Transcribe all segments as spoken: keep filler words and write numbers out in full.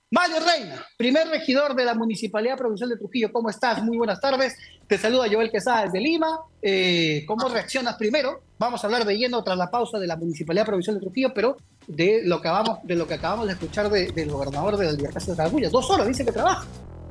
Mario Reina, primer regidor de la Municipalidad Provincial de Trujillo, ¿cómo estás? Muy buenas tardes. Te saluda Joel Quesada desde Lima. Eh, ¿cómo reaccionas primero? Vamos a hablar de lleno tras la pausa de la Municipalidad Provincial de Trujillo, pero de lo que, vamos, de lo que acabamos de escuchar de, del gobernador de la Libertad de Cataluña. Dos horas, dice que trabaja.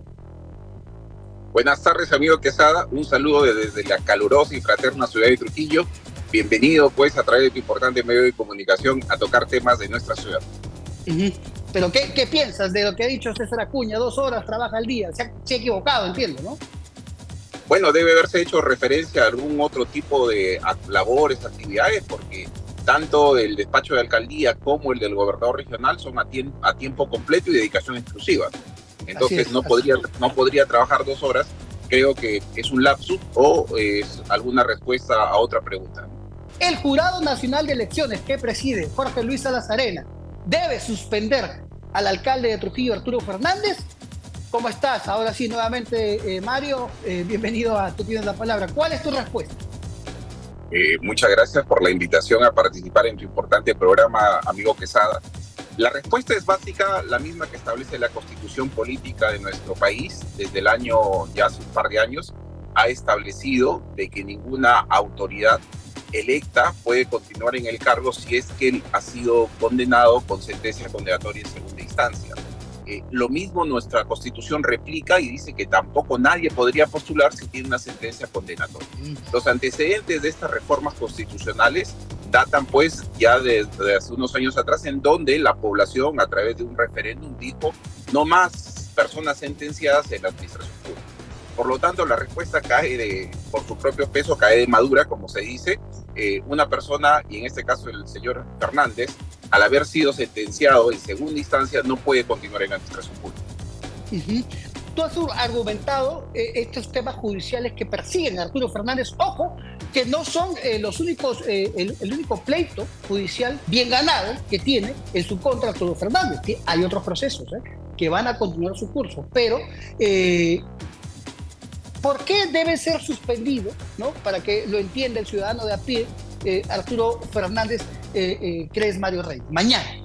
Buenas tardes, amigo Quesada. Un saludo desde, desde la calurosa y fraterna ciudad de Trujillo. Bienvenido, pues, a través de tu importante medio de comunicación a tocar temas de nuestra ciudad. Uh-huh. Pero ¿qué, ¿qué piensas de lo que ha dicho César Acuña? Dos horas trabaja al día. Se ha, se ha equivocado, entiendo, ¿no? Bueno, debe haberse hecho referencia a algún otro tipo de labores, actividades, porque tanto el despacho de alcaldía como el del gobernador regional son a tiempo, a tiempo completo y dedicación exclusiva. Entonces es, no, podría, no podría trabajar dos horas. Creo que es un lapsus o es alguna respuesta a otra pregunta. El Jurado Nacional de Elecciones que preside Jorge Luis Salazarena debe suspender al alcalde de Trujillo, Arturo Fernández. ¿Cómo estás? Ahora sí, nuevamente, eh, Mario, eh, bienvenido a Tú Tienes la Palabra. ¿Cuál es tu respuesta? Eh, muchas gracias por la invitación a participar en tu importante programa, amigo Quesada. La respuesta es básica, la misma que establece la Constitución Política de nuestro país. Desde el año, ya hace un par de años, ha establecido de que ninguna autoridad electa puede continuar en el cargo si es que él ha sido condenado con sentencia condenatoria en segunda instancia. Eh, lo mismo nuestra Constitución replica y dice que tampoco nadie podría postular si tiene una sentencia condenatoria. Los antecedentes de estas reformas constitucionales datan pues ya desde de hace unos años atrás, en donde la población a través de un referéndum dijo no más personas sentenciadas en la administración pública. Por lo tanto, la respuesta cae de, por su propio peso, cae de madura, como se dice. Eh, una persona, y en este caso el señor Fernández, al haber sido sentenciado en segunda instancia, no puede continuar en la administración pública. Uh-huh. Tú has argumentado eh, estos temas judiciales que persiguen a Arturo Fernández. Ojo, que no son eh, los únicos, eh, el, el único pleito judicial bien ganado que tiene en su contra Arturo Fernández. Que hay otros procesos eh, que van a continuar su curso, pero... Eh, ¿por qué debe ser suspendido, ¿no? Para que lo entienda el ciudadano de a pie, eh, Arturo Fernández, eh, eh, crees Mario Rey? Mañana.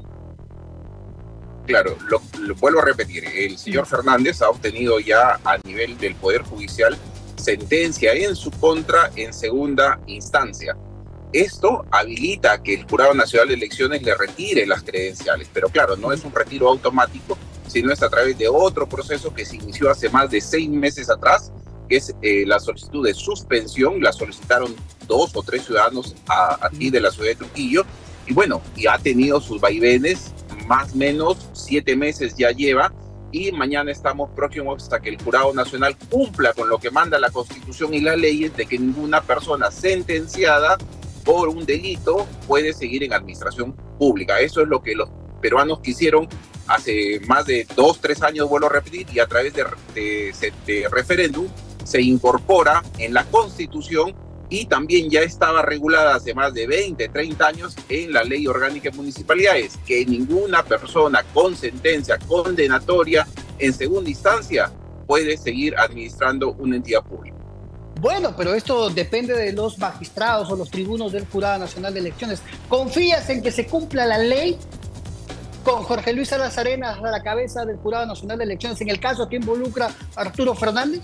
Claro, lo, lo vuelvo a repetir, el señor Fernández ha obtenido ya a nivel del Poder Judicial sentencia en su contra en segunda instancia. Esto habilita que el Jurado Nacional de Elecciones le retire las credenciales, pero claro, no es un retiro automático, sino es a través de otro proceso que se inició hace más de seis meses atrás, que es eh, la solicitud de suspensión. La solicitaron dos o tres ciudadanos a, aquí de la ciudad de Trujillo, y bueno, y ha tenido sus vaivenes, más o menos siete meses ya lleva, y mañana estamos próximos hasta que el Jurado Nacional cumpla con lo que manda la Constitución y las leyes de que ninguna persona sentenciada por un delito puede seguir en administración pública. Eso es lo que los peruanos quisieron hace más de dos, tres años, vuelvo a repetir, y a través de, de, de referéndum se incorpora en la Constitución, y también ya estaba regulada hace más de veinte, treinta años en la Ley Orgánica de Municipalidades, que ninguna persona con sentencia condenatoria en segunda instancia puede seguir administrando una entidad pública. Bueno, pero esto depende de los magistrados o los tribunos del Jurado Nacional de Elecciones. ¿Confías en que se cumpla la ley con Jorge Luis Salazarena a la cabeza del Jurado Nacional de Elecciones en el caso que involucra a Arturo Fernández?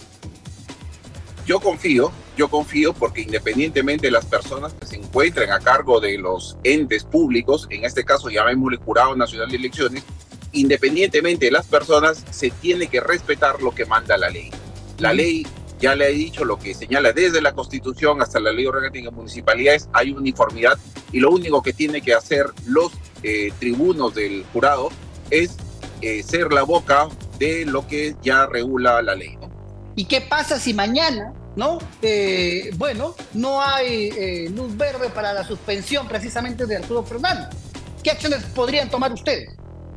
Yo confío, yo confío porque independientemente de las personas que se encuentren a cargo de los entes públicos, en este caso llamémosle Jurado Nacional de Elecciones, independientemente de las personas, se tiene que respetar lo que manda la ley. La ley, ya le he dicho, lo que señala desde la Constitución hasta la Ley Orgánica de Municipalidades, hay uniformidad, y lo único que tiene que hacer los eh, tribunos del jurado es eh, ser la boca de lo que ya regula la ley, ¿no? ¿Y qué pasa si mañana, ¿no? Eh, bueno, no hay eh, luz verde para la suspensión precisamente de Arturo Fernández? ¿Qué acciones podrían tomar ustedes?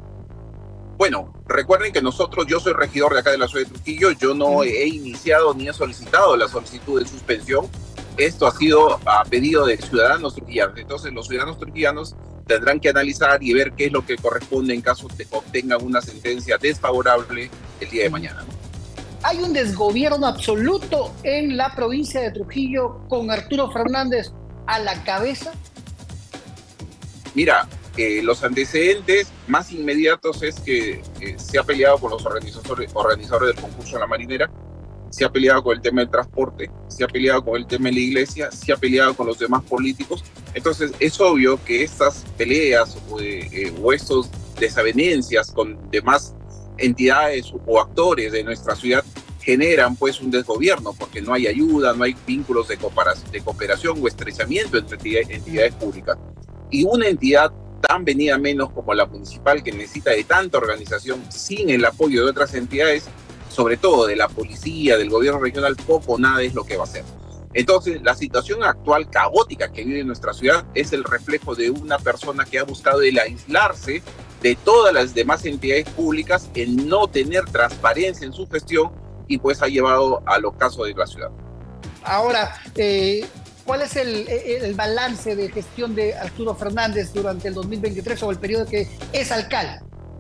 Bueno, recuerden que nosotros, yo soy regidor de acá de la ciudad de Trujillo, yo no uh-huh. he iniciado ni he solicitado la solicitud de suspensión. Esto ha sido a pedido de ciudadanos trujillanos. Entonces los ciudadanos trujillanos tendrán que analizar y ver qué es lo que corresponde en caso de que obtengan una sentencia desfavorable el día de mañana, ¿no? ¿Hay un desgobierno absoluto en la provincia de Trujillo con Arturo Fernández a la cabeza? Mira, Eh, los antecedentes más inmediatos es que eh, se ha peleado con los organizadores, organizadores del concurso de la Marinera, se ha peleado con el tema del transporte, se ha peleado con el tema de la iglesia, se ha peleado con los demás políticos. Entonces es obvio que estas peleas o, eh, o estos desavenencias con demás entidades o actores de nuestra ciudad generan pues un desgobierno, porque no hay ayuda, no hay vínculos de cooperación, de cooperación o estrechamiento entre entidades públicas. Y una entidad tan venida menos como la municipal, que necesita de tanta organización, sin el apoyo de otras entidades, sobre todo de la policía, del gobierno regional, poco o nada es lo que va a hacer. Entonces, la situación actual caótica que vive nuestra ciudad es el reflejo de una persona que ha buscado el aislarse de todas las demás entidades públicas, en no tener transparencia en su gestión, y pues ha llevado al ocaso de la ciudad. Ahora, eh, ¿cuál es el, el balance de gestión de Arturo Fernández durante el dos mil veintitrés o el periodo que es alcalde?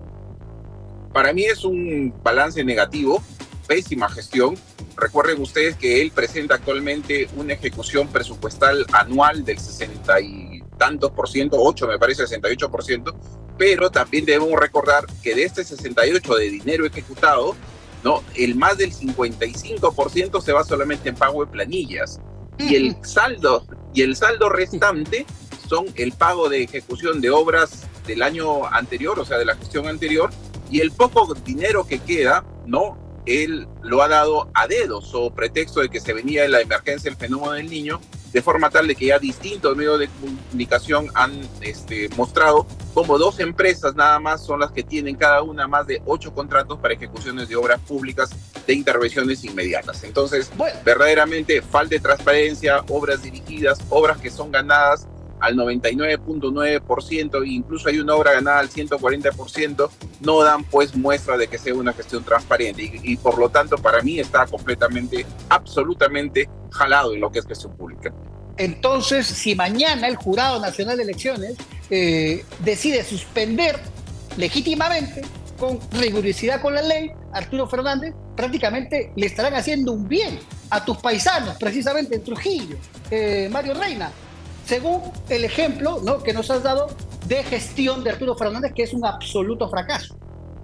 Para mí es un balance negativo, pésima gestión. Recuerden ustedes que él presenta actualmente una ejecución presupuestal anual del sesenta y tantos por ciento, ocho me parece, sesenta y ocho por ciento, pero también debemos recordar que de este sesenta y ocho de dinero ejecutado, ¿no?, el más del cincuenta y cinco por ciento se va solamente en pago de planillas, y el saldo, y el saldo restante son el pago de ejecución de obras del año anterior, o sea, de la gestión anterior, y el poco dinero que queda, ¿no?, él lo ha dado a dedos, o pretexto de que se venía de la emergencia del fenómeno del Niño, de forma tal de que ya distintos medios de comunicación han este, mostrado como dos empresas nada más son las que tienen cada una más de ocho contratos para ejecuciones de obras públicas de intervenciones inmediatas. Entonces, bueno, verdaderamente falta de transparencia, obras dirigidas, obras que son ganadas al noventa y nueve punto nueve por ciento, e incluso hay una obra ganada al ciento cuarenta por ciento, no dan pues muestra de que sea una gestión transparente, y, y por lo tanto para mí está completamente, absolutamente jalado en lo que es gestión pública. Entonces, si mañana el Jurado Nacional de Elecciones eh, decide suspender legítimamente, con rigurosidad con la ley, Arturo Fernández, prácticamente le estarán haciendo un bien a tus paisanos, precisamente en Trujillo, eh, Mario Reina, según el ejemplo, ¿no?, que nos has dado de gestión de Arturo Fernández, que es un absoluto fracaso.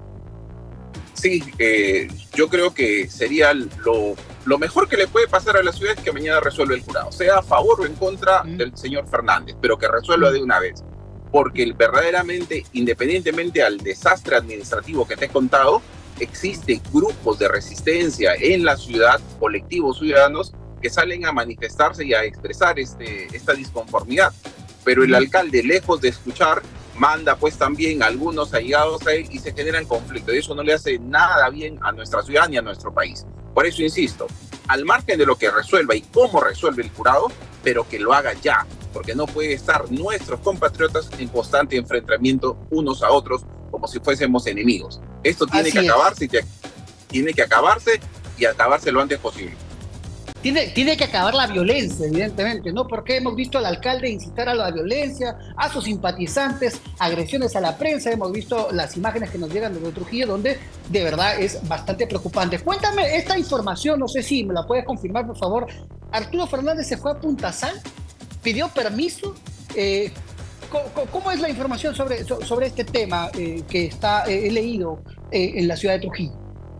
Sí, eh, yo creo que sería lo, lo mejor que le puede pasar a la ciudad es que mañana resuelva el jurado, sea a favor o en contra mm. del señor Fernández, pero que resuelva mm. de una vez, porque verdaderamente, independientemente al desastre administrativo que te he contado, existen grupos de resistencia en la ciudad, colectivos ciudadanos, que salen a manifestarse y a expresar este, esta disconformidad. Pero el alcalde, lejos de escuchar, manda pues también a algunos allegados a él y se generan conflictos. Y eso no le hace nada bien a nuestra ciudad ni a nuestro país. Por eso insisto, al margen de lo que resuelva y cómo resuelve el jurado, pero que lo haga ya, porque no puede estar nuestros compatriotas en constante enfrentamiento unos a otros como si fuésemos enemigos. Esto tiene Así que acabarse y tiene que acabarse y acabarse lo antes posible. Tiene, tiene que acabar la violencia, evidentemente, ¿no? Porque hemos visto al alcalde incitar a la violencia, a sus simpatizantes, agresiones a la prensa. Hemos visto las imágenes que nos llegan desde Trujillo, donde de verdad es bastante preocupante. Cuéntame esta información, no sé si me la puedes confirmar, por favor. Arturo Fernández se fue a Punta Sal, pidió permiso. Eh, ¿cómo, ¿Cómo es la información sobre, sobre este tema eh, que está, eh, he leído eh, en la ciudad de Trujillo?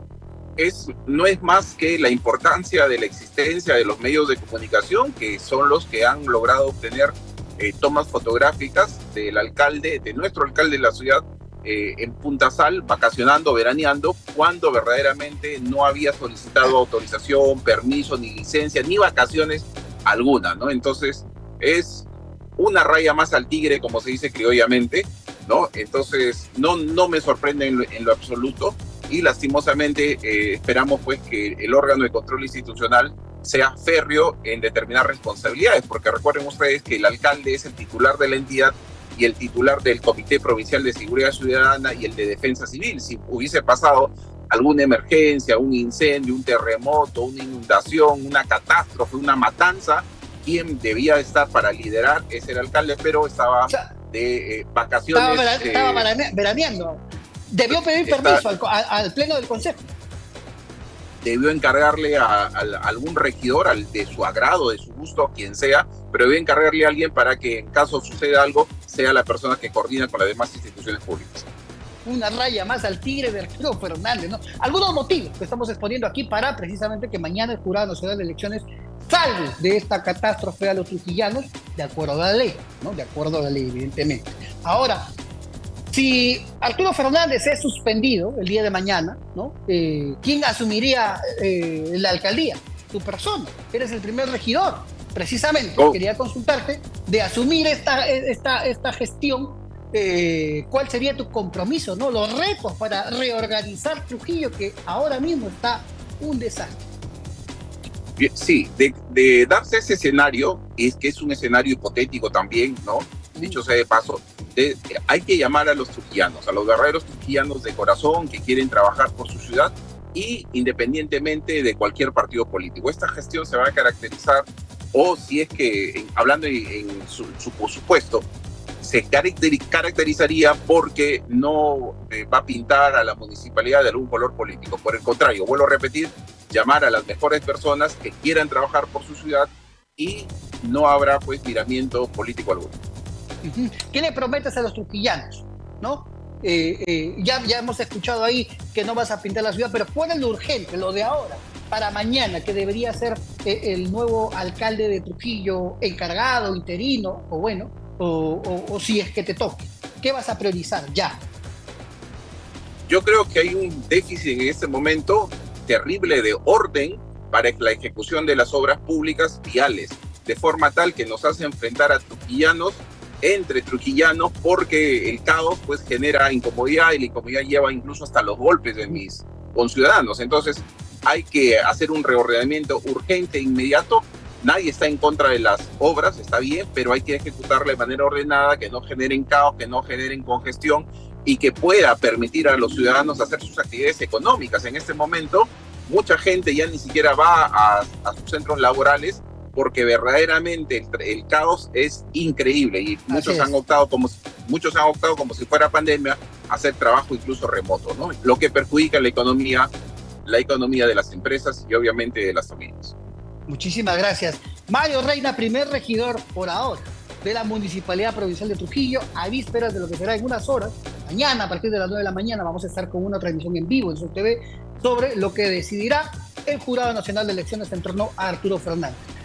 Es, no es más que la importancia de la existencia de los medios de comunicación, que son los que han logrado obtener eh, tomas fotográficas del alcalde, de nuestro alcalde de la ciudad, eh, en Punta Sal, vacacionando, veraneando, cuando verdaderamente no había solicitado autorización, permiso, ni licencia, ni vacaciones alguna, ¿no? Entonces, es una raya más al tigre, como se dice criollamente, ¿no? Entonces, no, no me sorprende en lo, en lo absoluto. Y lastimosamente eh, esperamos pues que el órgano de control institucional sea férreo en determinar responsabilidades, porque recuerden ustedes que el alcalde es el titular de la entidad y el titular del Comité Provincial de Seguridad Ciudadana y el de Defensa Civil. Si hubiese pasado alguna emergencia, un incendio, un terremoto, una inundación, una catástrofe, una matanza, quien debía estar para liderar es el alcalde, pero estaba o sea, de eh, vacaciones. Estaba, vera, estaba eh, veraneando. Debió pedir permiso al, al pleno del consejo. Debió encargarle a, a, a algún regidor, al de su agrado, de su gusto, quien sea, pero debió encargarle a alguien para que en caso suceda algo sea la persona que coordina con las demás instituciones públicas. Una raya más al tigre de Arturo Fernández, ¿no? Algunos motivos que estamos exponiendo aquí para precisamente que mañana el Jurado Nacional de Elecciones salve de esta catástrofe a los trujillanos de acuerdo a la ley, ¿no? De acuerdo a la ley, evidentemente. Ahora, si Arturo Fernández es suspendido el día de mañana, ¿no? Eh, ¿Quién asumiría eh, la alcaldía? Tu persona. Eres el primer regidor. Precisamente, oh. quería consultarte de asumir esta, esta, esta gestión. Eh, ¿Cuál sería tu compromiso, ¿no? Los retos para reorganizar Trujillo, que ahora mismo está un desastre. Sí, de, de darse ese escenario, es que es un escenario hipotético también, ¿no? Dicho sea de paso, de, hay que llamar a los trujillanos, a los guerreros trujillanos de corazón que quieren trabajar por su ciudad y independientemente de cualquier partido político. Esta gestión se va a caracterizar, o si es que, en, hablando en, en su, su supuesto, se caracterizaría porque no eh, va a pintar a la municipalidad de algún color político. Por el contrario, vuelvo a repetir, llamar a las mejores personas que quieran trabajar por su ciudad y no habrá pues miramiento político alguno. ¿Qué le prometes a los trujillanos? ¿No? Eh, eh, ya, ya hemos escuchado ahí que no vas a pintar la ciudad, pero ¿cuál es lo urgente, lo de ahora, para mañana, que debería ser eh, el nuevo alcalde de Trujillo encargado, interino, o bueno, O, o, o si es que te toque? ¿Qué vas a priorizar ya? Yo creo que hay un déficit en este momento terrible de orden para la ejecución de las obras públicas viales, de forma tal que nos hace enfrentar a trujillanos entre trujillanos, porque el caos pues genera incomodidad y la incomodidad lleva incluso hasta los golpes de mis conciudadanos. Entonces hay que hacer un reordenamiento urgente e inmediato. Nadie está en contra de las obras, está bien, pero hay que ejecutarla de manera ordenada, que no generen caos, que no generen congestión y que pueda permitir a los ciudadanos hacer sus actividades económicas. En este momento, mucha gente ya ni siquiera va a, a sus centros laborales porque verdaderamente el, el caos es increíble y muchos han optado como muchos han optado como si fuera pandemia a hacer trabajo incluso remoto, ¿no? Lo que perjudica la economía, la economía de las empresas y obviamente de las familias. Muchísimas gracias. Mario Reina, primer regidor por ahora de la Municipalidad Provincial de Trujillo, a vísperas de lo que será en unas horas. Mañana, a partir de las nueve de la mañana, vamos a estar con una transmisión en vivo en Sur T V sobre lo que decidirá el Jurado Nacional de Elecciones en torno a Arturo Fernández.